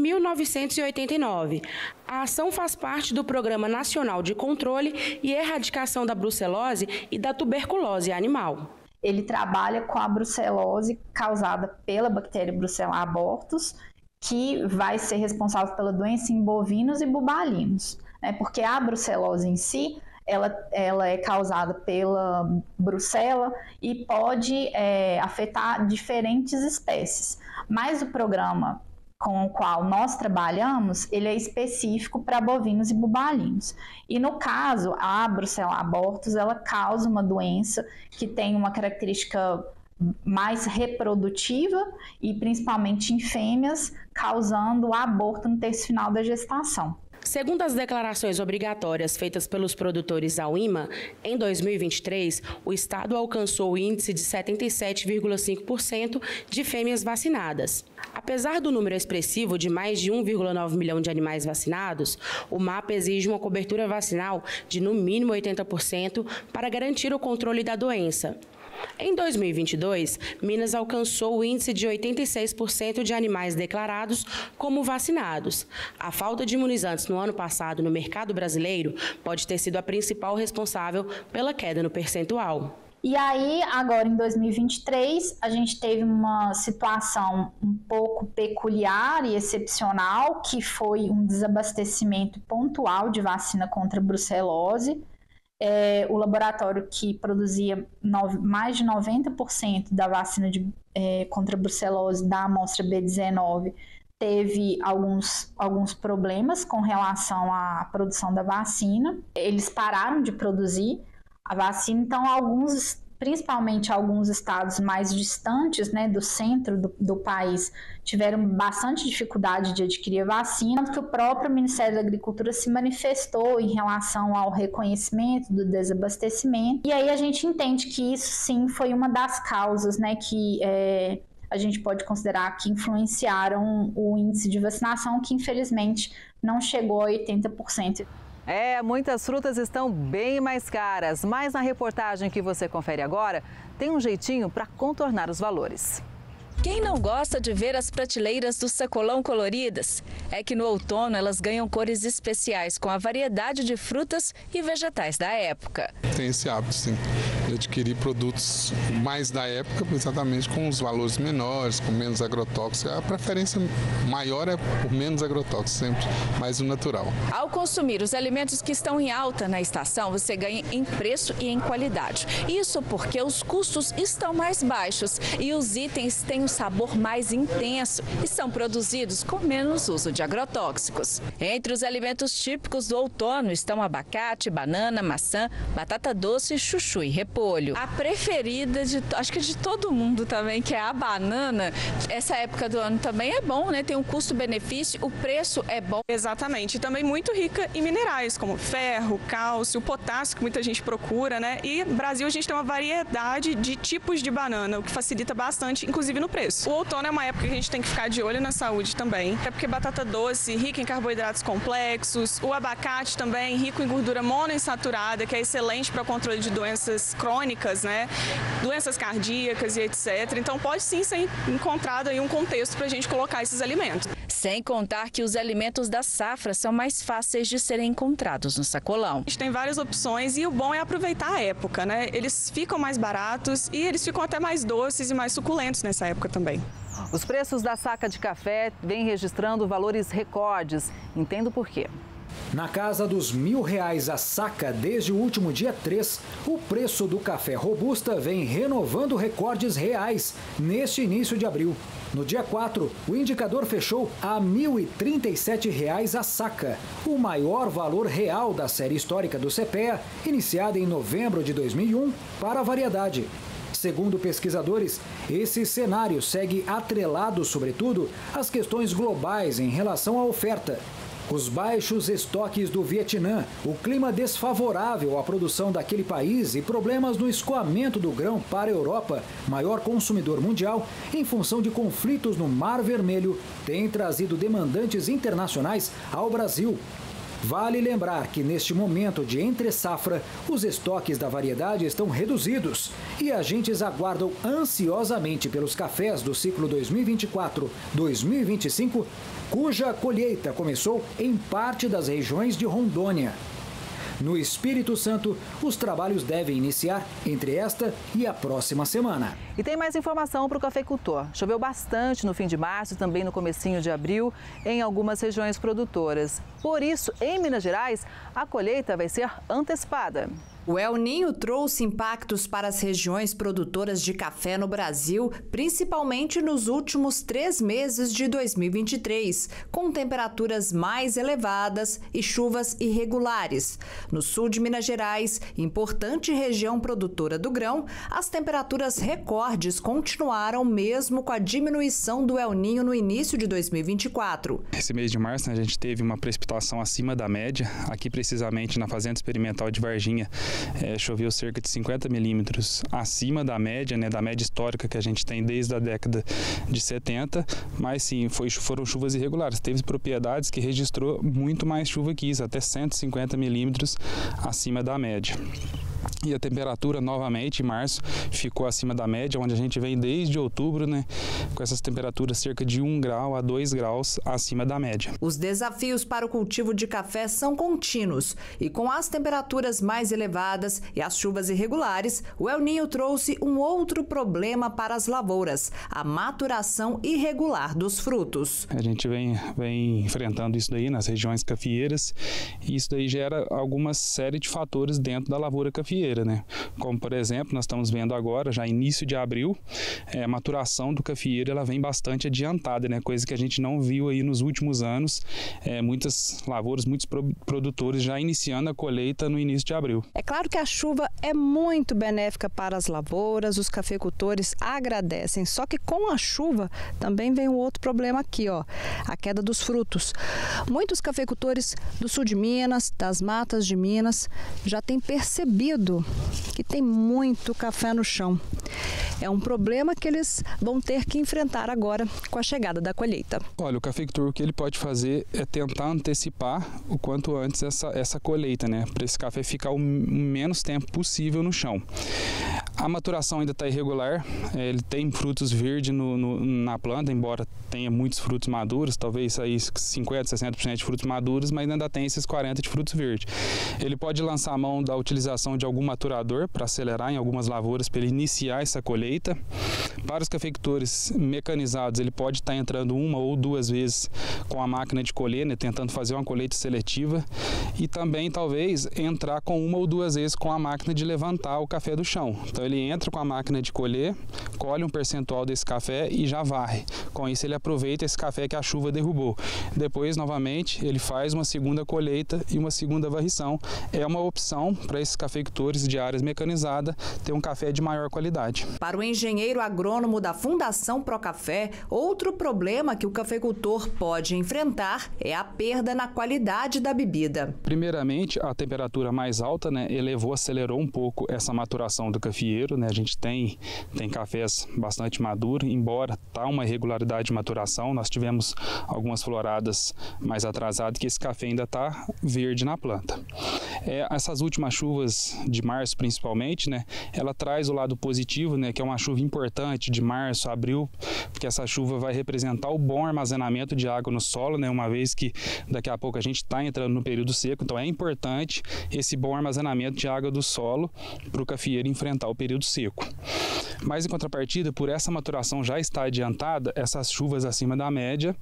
1989. A ação faz parte do Programa Nacional de Controle e Erradicação da Brucelose e da Tuberculose Animal. Ele trabalha com a brucelose causada pela bactéria Brucella abortus, que vai ser responsável pela doença em bovinos e bubalinos, né? Porque a brucelose em si, ela é causada pela brucela e pode afetar diferentes espécies. Mas o programa com o qual nós trabalhamos, ele é específico para bovinos e bubalinos. E no caso, a Brucella abortus, ela causa uma doença que tem uma característica mais reprodutiva e principalmente em fêmeas, causando o aborto no terço final da gestação. Segundo as declarações obrigatórias feitas pelos produtores ao IMA, em 2023, o estado alcançou o índice de 77,5% de fêmeas vacinadas. Apesar do número expressivo de mais de 1,9 milhão de animais vacinados, o MAPA exige uma cobertura vacinal de no mínimo 80% para garantir o controle da doença. Em 2022, Minas alcançou o índice de 86% de animais declarados como vacinados. A falta de imunizantes no ano passado no mercado brasileiro pode ter sido a principal responsável pela queda no percentual. E aí, agora em 2023, a gente teve uma situação um pouco peculiar e excepcional, que foi um desabastecimento pontual de vacina contra a brucelose. o laboratório que produzia mais de 90% da vacina contra a brucelose da amostra B19 teve alguns problemas com relação à produção da vacina. Eles pararam de produzir a vacina, então principalmente alguns estados mais distantes, né, do centro do país, tiveram bastante dificuldade de adquirir a vacina, tanto que o próprio Ministério da Agricultura se manifestou em relação ao reconhecimento do desabastecimento. E aí a gente entende que isso sim foi uma das causas, né, que a gente pode considerar que influenciaram o índice de vacinação, que infelizmente não chegou a 80%. Muitas frutas estão bem mais caras, mas na reportagem que você confere agora, tem um jeitinho para contornar os valores. Quem não gosta de ver as prateleiras do sacolão coloridas? É que no outono elas ganham cores especiais com a variedade de frutas e vegetais da época. Tem esse hábito, sim, de adquirir produtos mais da época, exatamente com os valores menores, com menos agrotóxicos. A preferência maior é por menos agrotóxicos, sempre mais o natural. Ao consumir os alimentos que estão em alta na estação, você ganha em preço e em qualidade. Isso porque os custos estão mais baixos e os itens têm um sabor mais intenso e são produzidos com menos uso de agrotóxicos. Entre os alimentos típicos do outono estão abacate, banana, maçã, batata doce, chuchu e repolho. A preferida, acho que de todo mundo também, que é a banana, essa época do ano também é bom, né? Tem um custo-benefício, o preço é bom. Exatamente, e também muito rica em minerais, como ferro, cálcio, potássio, que muita gente procura, né? E no Brasil a gente tem uma variedade de tipos de banana, o que facilita bastante, inclusive no preço. O outono é uma época que a gente tem que ficar de olho na saúde também, é porque batata doce, rica em carboidratos complexos, o abacate também, rico em gordura monoinsaturada, que é excelente para o controle de doenças crônicas, né? Doenças cardíacas e etc. Então pode sim ser encontrado aí um contexto para a gente colocar esses alimentos. Sem contar que os alimentos da safra são mais fáceis de serem encontrados no sacolão. A gente tem várias opções e o bom é aproveitar a época, né? Eles ficam mais baratos e eles ficam até mais doces e mais suculentos nessa época também. Os preços da saca de café vêm registrando valores recordes. Entendo por quê. Na casa dos R$1.000 a saca desde o último dia 3, o preço do café robusta vem renovando recordes reais neste início de abril. No dia 4, o indicador fechou a R$ 1.037 a saca, o maior valor real da série histórica do CPEA, iniciada em novembro de 2001, para a variedade. Segundo pesquisadores, esse cenário segue atrelado, sobretudo, às questões globais em relação à oferta. Os baixos estoques do Vietnã, o clima desfavorável à produção daquele país e problemas no escoamento do grão para a Europa, maior consumidor mundial, em função de conflitos no Mar Vermelho, têm trazido demandantes internacionais ao Brasil. Vale lembrar que neste momento de entre-safra, os estoques da variedade estão reduzidos e agentes aguardam ansiosamente pelos cafés do ciclo 2024-2025, cuja colheita começou em parte das regiões de Rondônia. No Espírito Santo, os trabalhos devem iniciar entre esta e a próxima semana. E tem mais informação para o cafeicultor. Choveu bastante no fim de março e também no comecinho de abril em algumas regiões produtoras. Por isso, em Minas Gerais, a colheita vai ser antecipada. O El Niño trouxe impactos para as regiões produtoras de café no Brasil, principalmente nos últimos 3 meses de 2023, com temperaturas mais elevadas e chuvas irregulares. No sul de Minas Gerais, importante região produtora do grão, as temperaturas recordes continuaram mesmo com a diminuição do El Niño no início de 2024. Esse mês de março, a gente teve uma precipitação acima da média, aqui precisamente na Fazenda Experimental de Varginha. Choveu cerca de 50 milímetros acima da média, da média histórica que a gente tem desde a década de 70, mas sim, foram chuvas irregulares. Teve propriedades que registrou muito mais chuva que isso, até 150 milímetros acima da média. E a temperatura, novamente, em março, ficou acima da média, onde a gente vem desde outubro, né, com essas temperaturas cerca de 1 grau a 2 graus acima da média. Os desafios para o cultivo de café são contínuos e com as temperaturas mais elevadas e as chuvas irregulares, o El Niño trouxe um outro problema para as lavouras, a maturação irregular dos frutos. A gente vem enfrentando isso daí nas regiões cafeeiras e isso daí gera alguma série de fatores dentro da lavoura cafeeira. Né? Como, por exemplo, nós estamos vendo agora, já início de abril, a maturação do cafeeiro ela vem bastante adiantada, né? Coisa que a gente não viu aí nos últimos anos, muitas lavouras, muitos produtores já iniciando a colheita no início de abril. É claro que a chuva é muito benéfica para as lavouras, os cafeicultores agradecem, só que com a chuva também vem um outro problema aqui, ó, a queda dos frutos. Muitos cafeicultores do sul de Minas, das matas de Minas, já têm percebido que tem muito café no chão. É um problema que eles vão ter que enfrentar agora com a chegada da colheita. Olha, o cafeicultor, o que ele pode fazer é tentar antecipar o quanto antes essa colheita, né? Para esse café ficar o menos tempo possível no chão. A maturação ainda está irregular, ele tem frutos verdes na planta, embora tenha muitos frutos maduros, talvez aí 50%, 60% de frutos maduros, mas ainda tem esses 40% de frutos verdes. Ele pode lançar a mão da utilização de algum maturador para acelerar em algumas lavouras, para ele iniciar essa colheita. Para os cafeicultores mecanizados, ele pode estar entrando 1 ou 2 vezes com a máquina de colher, né, tentando fazer uma colheita seletiva e também talvez entrar com 1 ou 2 vezes com a máquina de levantar o café do chão. Então ele entra com a máquina de colher, colhe um percentual desse café e já varre. Com isso ele aproveita esse café que a chuva derrubou. Depois, novamente, ele faz uma segunda colheita e uma segunda varrição. É uma opção para esses cafeicultores de áreas mecanizadas ter um café de maior qualidade. Para o engenheiro agrônomo da Fundação Procafé, outro problema que o cafeicultor pode enfrentar é a perda na qualidade da bebida. Primeiramente, a temperatura mais alta, né, acelerou um pouco essa maturação do cafeeiro, né? A gente tem cafés bastante maduros, embora tá uma irregularidade de maturação, nós tivemos algumas floradas mais atrasadas que esse café ainda está verde na planta. Essas últimas chuvas de março, principalmente, né, ela traz o lado positivo, né, que é uma chuva importante de março, abril, porque essa chuva vai representar o bom armazenamento de água no solo, né, uma vez que daqui a pouco a gente está entrando no período seco, então é importante esse bom armazenamento de água do solo para o cafeeiro enfrentar o período seco. Mas em contrapartida, por essa maturação já estar adiantada, essas chuvas acima da média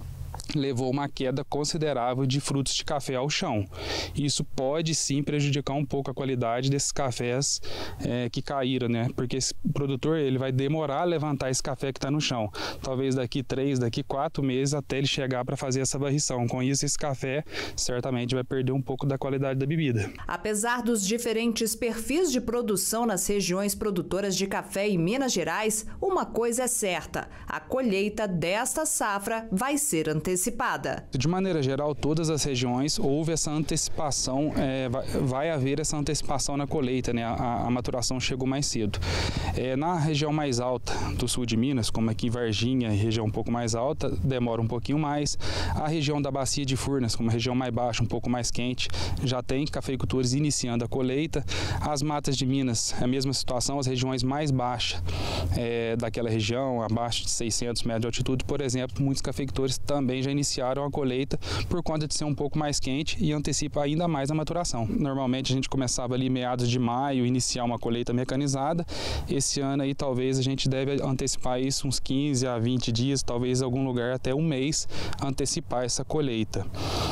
levou uma queda considerável de frutos de café ao chão. Isso pode sim prejudicar um pouco a qualidade desses cafés que caíram, né? Porque esse produtor ele vai demorar a levantar esse café que está no chão. Talvez daqui 4 meses até ele chegar para fazer essa varrição. Com isso, esse café certamente vai perder um pouco da qualidade da bebida. Apesar dos diferentes perfis de produção nas regiões produtoras de café em Minas Gerais, uma coisa é certa: a colheita desta safra vai ser antecipada. De maneira geral, todas as regiões houve essa antecipação, vai haver essa antecipação na colheita, né? A maturação chegou mais cedo. Na região mais alta do sul de Minas, como aqui em Varginha, região um pouco mais alta, demora um pouquinho mais. A região da Bacia de Furnas, como a região mais baixa, um pouco mais quente, já tem cafeicultores iniciando a colheita. As matas de Minas, a mesma situação, as regiões mais baixas daquela região, abaixo de 600 metros de altitude, por exemplo, muitos cafeicultores também já iniciaram a colheita por conta de ser um pouco mais quente e antecipa ainda mais a maturação. Normalmente a gente começava ali meados de maio, iniciar uma colheita mecanizada. Esse ano aí talvez a gente deve antecipar isso uns 15 a 20 dias, talvez em algum lugar até um mês antecipar essa colheita.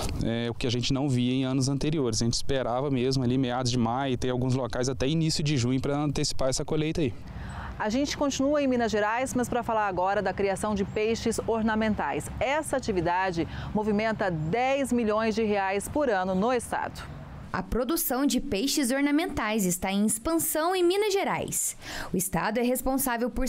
O que a gente não via em anos anteriores. A gente esperava mesmo ali meados de maio, tem alguns locais até início de junho para antecipar essa colheita aí. A gente continua em Minas Gerais, mas para falar agora da criação de peixes ornamentais. Essa atividade movimenta 10 milhões de reais por ano no estado. A produção de peixes ornamentais está em expansão em Minas Gerais. O estado é responsável por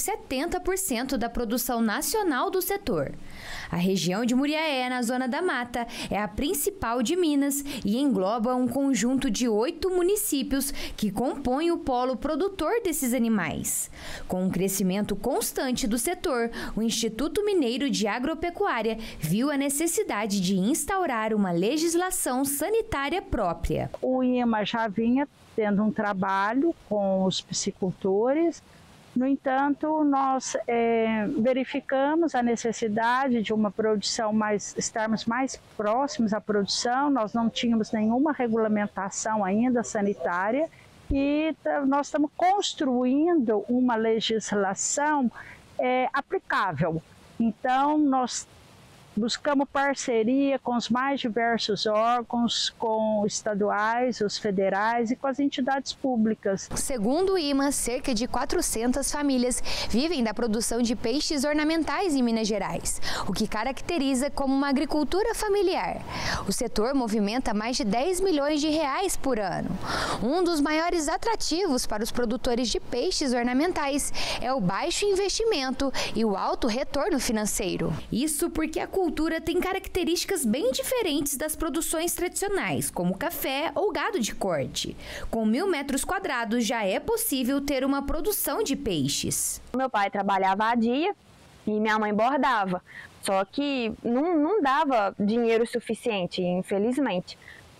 70% da produção nacional do setor. A região de Muriaé, na Zona da Mata, é a principal de Minas e engloba um conjunto de 8 municípios que compõem o polo produtor desses animais. Com um crescimento constante do setor, o Instituto Mineiro de Agropecuária viu a necessidade de instaurar uma legislação sanitária própria. O IMA já vinha tendo um trabalho com os piscicultores. No entanto, nós verificamos a necessidade de uma produção estarmos mais próximos à produção. Nós não tínhamos nenhuma regulamentação ainda sanitária e nós estamos construindo uma legislação aplicável. Então, nós buscamos parceria com os mais diversos órgãos, com os estaduais, os federais e com as entidades públicas. Segundo o IMA, cerca de 400 famílias vivem da produção de peixes ornamentais em Minas Gerais, o que caracteriza como uma agricultura familiar. O setor movimenta mais de 10 milhões de reais por ano. Um dos maiores atrativos para os produtores de peixes ornamentais é o baixo investimento e o alto retorno financeiro. Isso porque a cultura tem características bem diferentes das produções tradicionais, como café ou gado de corte. Com 1.000 metros quadrados já é possível ter uma produção de peixes. Meu pai trabalhava a dia e minha mãe bordava, só que não dava dinheiro suficiente, infelizmente.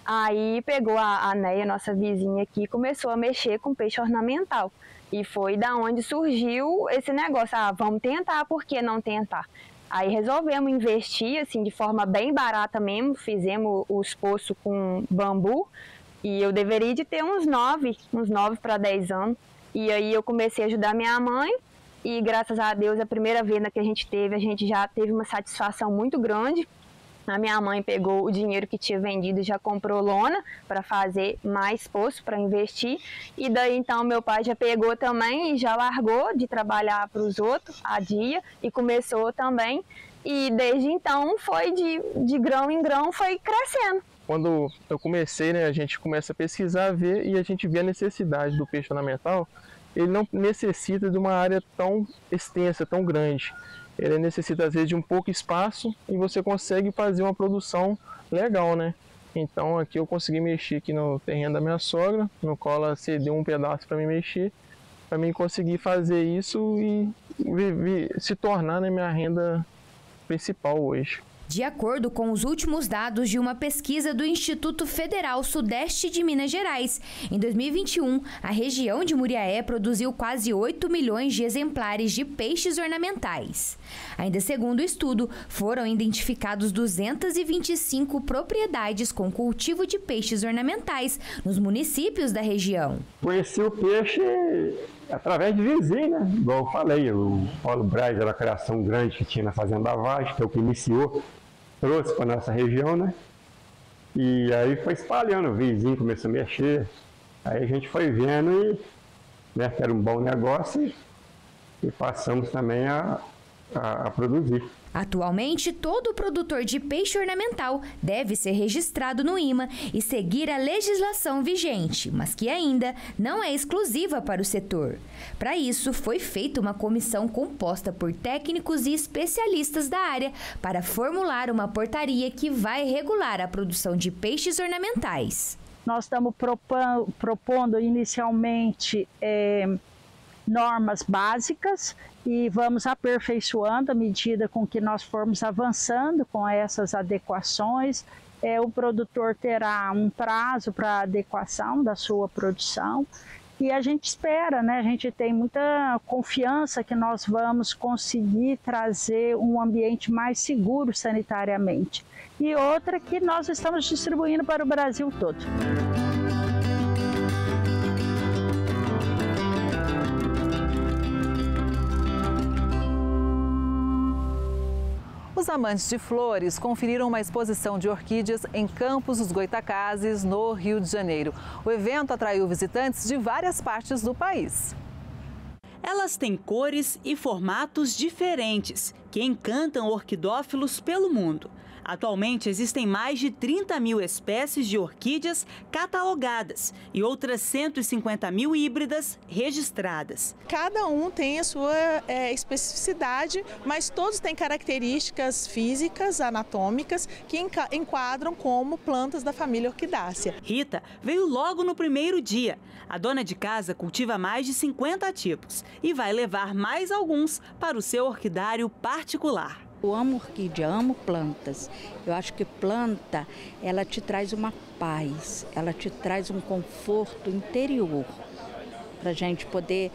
Aí pegou a Neia, nossa vizinha aqui, e começou a mexer com peixe ornamental. E foi da onde surgiu esse negócio, vamos tentar, por que não tentar? Aí resolvemos investir assim, de forma bem barata mesmo, fizemos os poços com bambu e eu deveria de ter uns 9 para 10 anos. E aí eu comecei a ajudar minha mãe e graças a Deus a primeira venda que a gente já teve uma satisfação muito grande. A minha mãe pegou o dinheiro que tinha vendido e já comprou lona para fazer mais poço para investir. E daí então meu pai já pegou também e já largou de trabalhar para os outros a dia e começou também. E desde então foi de grão em grão, foi crescendo. Quando eu comecei, a gente começa a pesquisar, ver e a gente vê a necessidade do peixe ornamental. Ele não necessita de uma área tão extensa, tão grande. Ele necessita, às vezes, de um pouco espaço e você consegue fazer uma produção legal, né? Então, aqui eu consegui mexer aqui no terreno da minha sogra, no qual ela cedeu um pedaço para mim mexer, para mim conseguir fazer isso e se tornar minha renda principal hoje. De acordo com os últimos dados de uma pesquisa do Instituto Federal Sudeste de Minas Gerais, em 2021, a região de Muriaé produziu quase 8 milhões de exemplares de peixes ornamentais. Ainda segundo o estudo, foram identificados 225 propriedades com cultivo de peixes ornamentais nos municípios da região. Conheci o peixe através de vizinho, né? Igual eu falei, o Paulo Braz era a criação grande que tinha na Fazenda Vaz, que é o que iniciou, trouxe para nossa região, né? E aí foi espalhando, o vizinho começou a mexer, aí a gente foi vendo e, que era um bom negócio e passamos também a produzir. Atualmente, todo produtor de peixe ornamental deve ser registrado no IMA e seguir a legislação vigente, mas que ainda não é exclusiva para o setor. Para isso, foi feita uma comissão composta por técnicos e especialistas da área para formular uma portaria que vai regular a produção de peixes ornamentais. Nós estamos propondo inicialmente normas básicas e vamos aperfeiçoando à medida com que nós formos avançando com essas adequações. O produtor terá um prazo para adequação da sua produção e a gente espera, a gente tem muita confiança que nós vamos conseguir trazer um ambiente mais seguro sanitariamente. E outra que nós estamos distribuindo para o Brasil todo. Os amantes de flores conferiram uma exposição de orquídeas em Campos dos Goytacazes, no Rio de Janeiro. O evento atraiu visitantes de várias partes do país. Elas têm cores e formatos diferentes que encantam orquidófilos pelo mundo. Atualmente, existem mais de 30 mil espécies de orquídeas catalogadas e outras 150 mil híbridas registradas. Cada um tem a sua especificidade, mas todos têm características físicas, anatômicas, que enquadram como plantas da família Orquidácea. Rita veio logo no primeiro dia. A dona de casa cultiva mais de 50 tipos e vai levar mais alguns para o seu orquidário particular. Eu amo orquídea, amo plantas. Eu acho que planta, ela te traz uma paz, ela te traz um conforto interior para a gente poder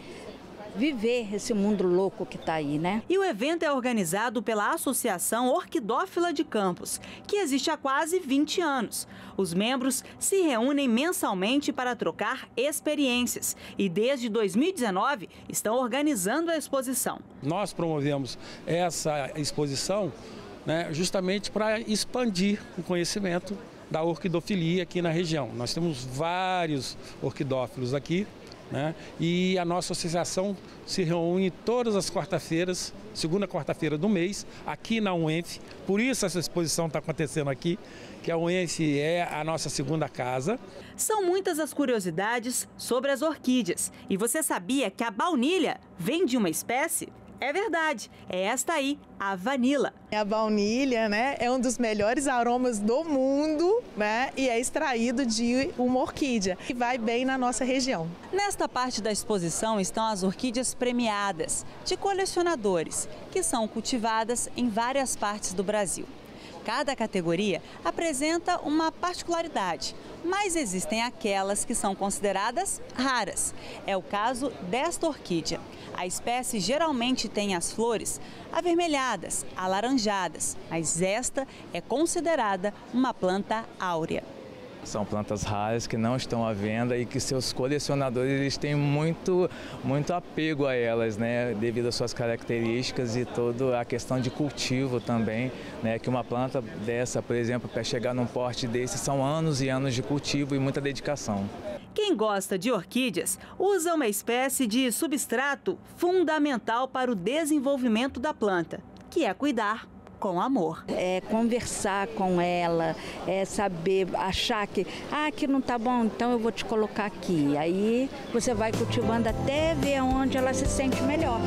viver esse mundo louco que está aí, né? E o evento é organizado pela Associação Orquidófila de Campos, que existe há quase 20 anos. Os membros se reúnem mensalmente para trocar experiências e desde 2019 estão organizando a exposição. Nós promovemos essa exposição, né, justamente para expandir o conhecimento da orquidofilia aqui na região. Nós temos vários orquidófilos aqui, né? E a nossa associação se reúne todas as quarta-feiras, segunda quarta-feira do mês, aqui na UENF. Por isso essa exposição está acontecendo aqui, que a UENF é a nossa segunda casa. São muitas as curiosidades sobre as orquídeas. E você sabia que a baunilha vem de uma espécie? É verdade, é esta aí, a vanila. A baunilha, né, é um dos melhores aromas do mundo, né, e é extraído de uma orquídea, que vai bem na nossa região. Nesta parte da exposição estão as orquídeas premiadas, de colecionadores, que são cultivadas em várias partes do Brasil. Cada categoria apresenta uma particularidade, mas existem aquelas que são consideradas raras. É o caso desta orquídea. A espécie geralmente tem as flores avermelhadas, alaranjadas, mas esta é considerada uma planta áurea. São plantas raras que não estão à venda e que seus colecionadores eles têm muito apego a elas, né, devido às suas características e toda a questão de cultivo também, né, que uma planta dessa, por exemplo, para chegar num porte desse, são anos e anos de cultivo e muita dedicação. Quem gosta de orquídeas usa uma espécie de substrato fundamental para o desenvolvimento da planta, que é cuidar com amor. É conversar com ela, é saber, achar que aqui não tá bom, então eu vou te colocar aqui. Aí você vai cultivando até ver onde ela se sente melhor.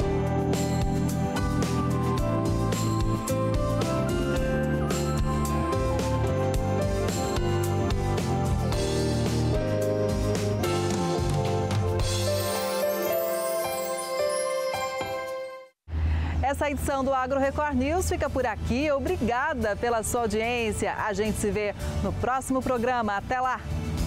Essa edição do Agro Record News fica por aqui. Obrigada pela sua audiência. A gente se vê no próximo programa. Até lá!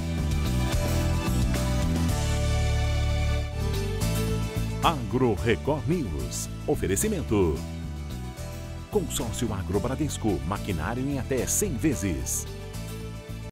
Agro Record News. Oferecimento. Consórcio Agro Bradesco. Maquinário em até 100 vezes.